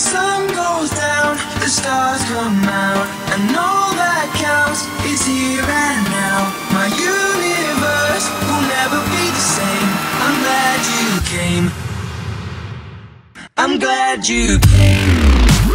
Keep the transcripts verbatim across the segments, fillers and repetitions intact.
sun goes down, the stars come out, and all that counts is here and now. My universe will never be the same. I'm glad you came. I'm glad you came.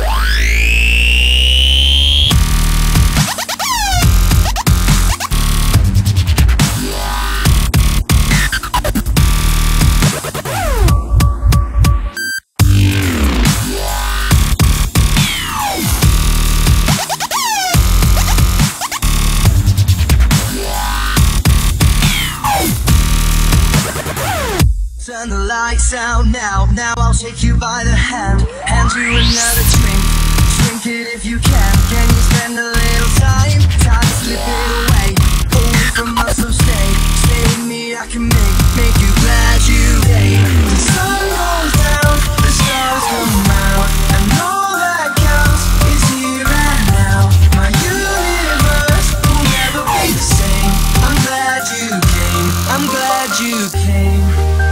Turn the lights out now, now I'll take you by the hand, hand you another drink, drink it if you can. Can you spend a little time, time to slip it away, away from us, so stay, stay with me, I can make, make you glad you came. The sun goes down, the stars come out, and all that counts is here and now. My universe will never be the same. I'm glad you came, I'm glad you came.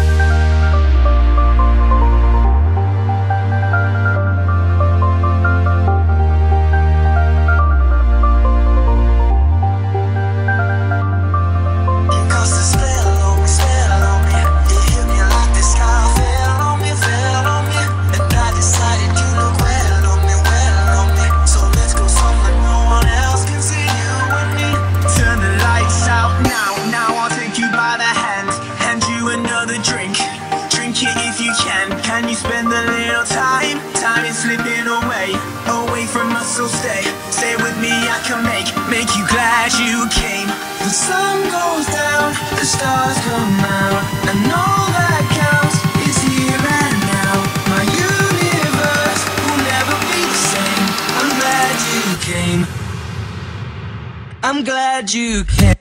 Can you spend a little time? Time is slipping away, away from us, so stay, stay with me, I can make, make you glad you came. The sun goes down, the stars come out, and all that counts is here and now. My universe will never be the same. I'm glad you came. I'm glad you came.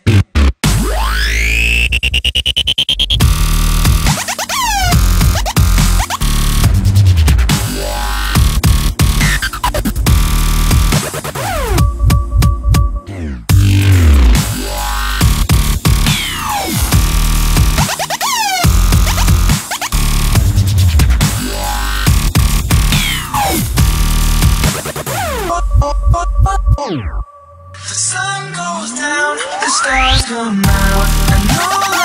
The sun goes down, the stars come out, and all